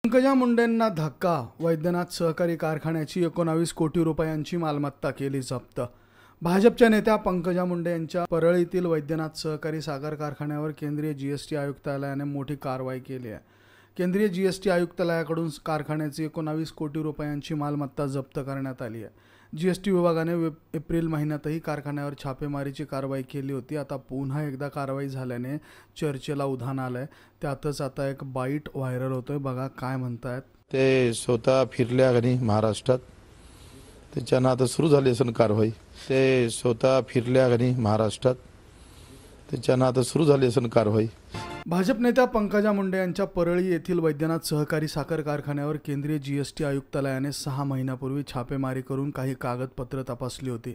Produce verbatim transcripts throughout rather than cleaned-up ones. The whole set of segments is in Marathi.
पंकजा मुंडेंना धक्का. वैद्यनाथ सहकारी कारखान्याची एकोणावीस कोटी रुपयांची मालमत्ता केली जप्त. भाजपच्या नेत्या पंकजा मुंडे यांच्या परळीतील वैद्यनाथ सहकारी साखर कारखान्यावर केंद्रीय जीएसटी आयुक्तालयाने मोठी कारवाई केली आहे. केंद्रीय जीएसटी आयुक्तालयाकडून कारखान्याची एकोणावीस कोटी रुपयांची मालमत्ता जप्त करण्यात आली आहे. जीएसटी विभागाने एप्रिल महिन्यातही कारखान्यावर छापेमारीची कारवाई केली होती. आता पुन्हा एकदा कारवाई झाल्याने चर्चेला उधाण आलंय. त्यातच आता एक बाईट व्हायरल होतोय. बघा काय म्हणतायत ते. स्वतः फिरल्या घरी महाराष्ट्रात, त्याच्यानं आता सुरू झाली असेल कारवाई. ते स्वतः फिरल्या घरी महाराष्ट्रात, त्याच्यानं आता सुरू झाली असेल कारवाई. भाजप नेत्या पंकजा मुंडे यांच्या परळी येथील वैद्यनाथ सहकारी साखर कारखान्यावर केंद्रीय जीएसटी आयुक्तालयाने सहा महिन्यापूर्वी छापेमारी करून काही कागदपत्र तपासली होती.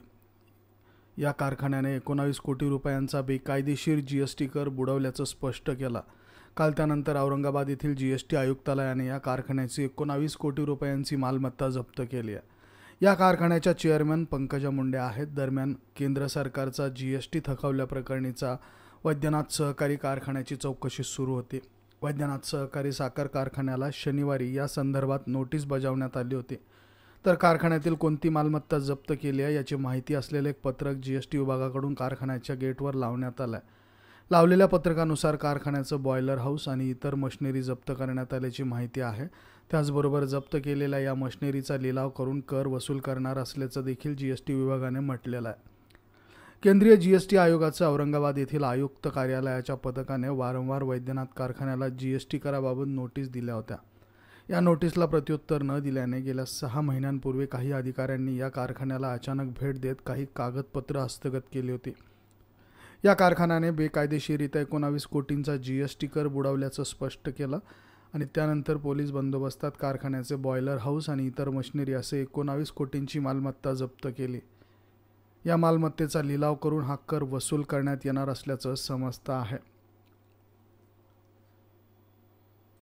या कारखान्याने एकोणावीस कोटी रुपयांचा बेकायदेशीर जीएसटी कर बुडवल्याचं स्पष्ट केलं. काल त्यानंतर औरंगाबाद येथील जीएसटी आयुक्तालयाने या कारखान्याची एकोणावीस कोटी रुपयांची मालमत्ता जप्त केली आहे. या कारखान्याच्या चेअरमॅन पंकजा मुंडे आहेत. दरम्यान केंद्र सरकारचा जीएसटी थकवल्याप्रकरणीचा वैद्यनाथ सहकारी कारखान्याची चौकशी सुरू होती. वैद्यनाथ सहकारी साखर कारखान्याला शनिवारी या संदर्भात नोटीस बजावण्यात आली होती. तर कारखान्यातील कोणती मालमत्ता जप्त केली आहे याची माहिती असलेले एक पत्रक जीएसटी विभागाकडून कारखान्याच्या गेटवर लावण्यात आलं आहे. लावलेल्या पत्रकानुसार कारखान्याचं बॉयलर हाऊस आणि इतर मशिनरी जप्त करण्यात आल्याची माहिती आहे. त्याचबरोबर जप्त केलेल्या या मशिनरीचा लिलाव करून कर वसूल करणार असल्याचं देखील जीएसटी विभागाने म्हटलेलं आहे. केंद्रीय जीएसटी आयोगाचं औरंगाबाद येथील आयुक्त कार्यालयाच्या पथकाने वारंवार वैद्यनाथ कारखान्याला जीएसटी कराबाबत नोटीस दिल्या होत्या. या नोटीसला प्रत्युत्तर न दिल्याने गेल्या सहा महिन्यांपूर्वी काही अधिकाऱ्यांनी या कारखान्याला अचानक भेट देत काही कागदपत्र हस्तगत केली होती. या कारखान्याने बेकायदेशीरित्या एकोणावीस कोटींचा जीएसटी कर बुडवल्याचं स्पष्ट केलं आणि त्यानंतर पोलीस बंदोबस्तात कारखान्याचे बॉयलर हाऊस आणि इतर मशिनरी असे एकोणावीस कोटींची मालमत्ता जप्त केली. या मालमत्तेचा लिलाव करून हा कर वसूल करण्यात येणार असल्याचं समजतं आहे.